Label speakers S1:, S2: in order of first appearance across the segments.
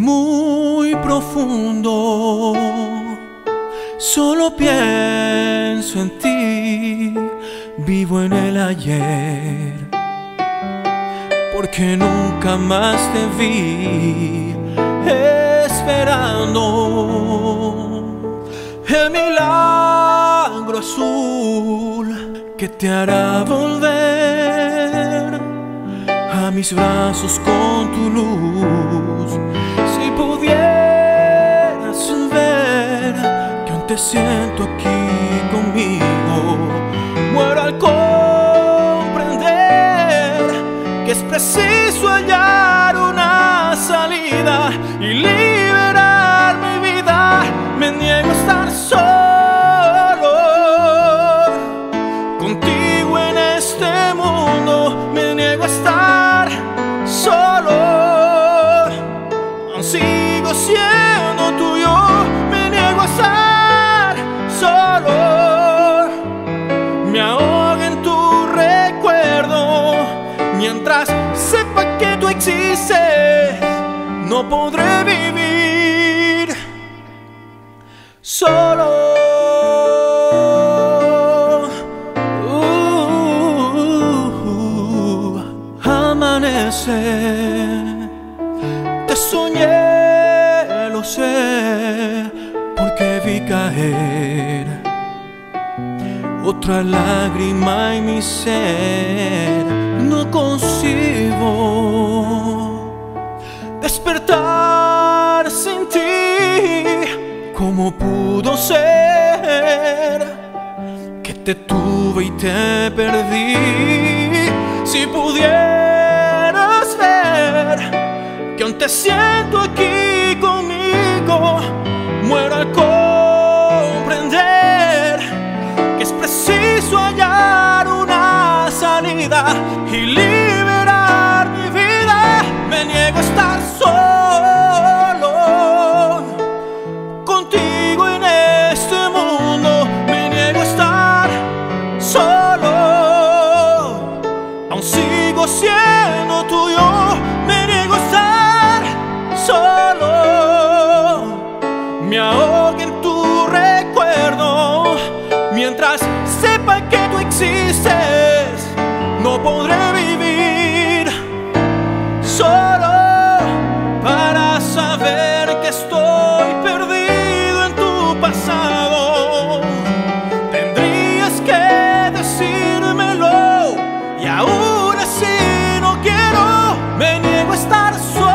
S1: muy profundo. Solo pienso en ti, vivo en el ayer, porque nunca más te vi esperando el milagro azul que te hará volver a mis brazos con tu luz. Si pudieras ver que aún te siento aquí conmigo, muero al comprender que es preciso hallar una salida y liberar mi vida. Me niego a estar solo contigo en este mundo, me niego a estar solo, aún sigo siendo tuyo. Me niego a estar solo, me ahogo en tu recuerdo. Mientras sepa que tú existes, no podré vivir solo. Amanecer, te soñé, lo sé, porque vi caer otra lágrima y mi ser no concibo despertar sin ti. ¿Cómo pudo ser que te tuve y te perdí? Si pudieras ver que aún te siento aquí conmigo, muero al comprender que es preciso hallar una salida y liberar mi vida. Me niego a estar solo contigo en este mundo, me niego a estar solo, aún sigo siendo tuyo. Me niego a estar solo, me ahogo en tu recuerdo. Mientras sepa que tú existes, no podré vivir solo. Para saber que estoy perdido en tu pasado, tendrías que decírmelo, y aún así no quiero. Me niego a estar solo.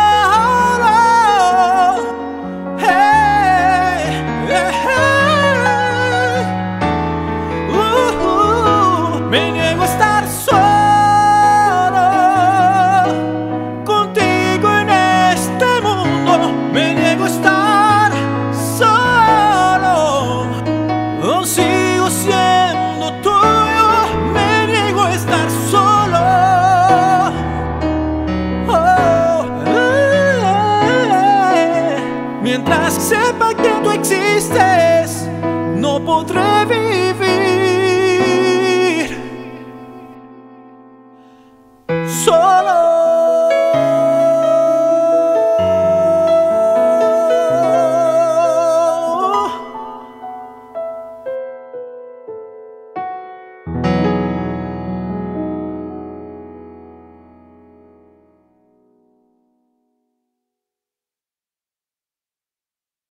S1: Me niego a estar solo contigo en este mundo, me niego a estar solo, oh, sigo siendo tuyo. Me niego a estar solo, mientras sepa que tú existes, no podré vivir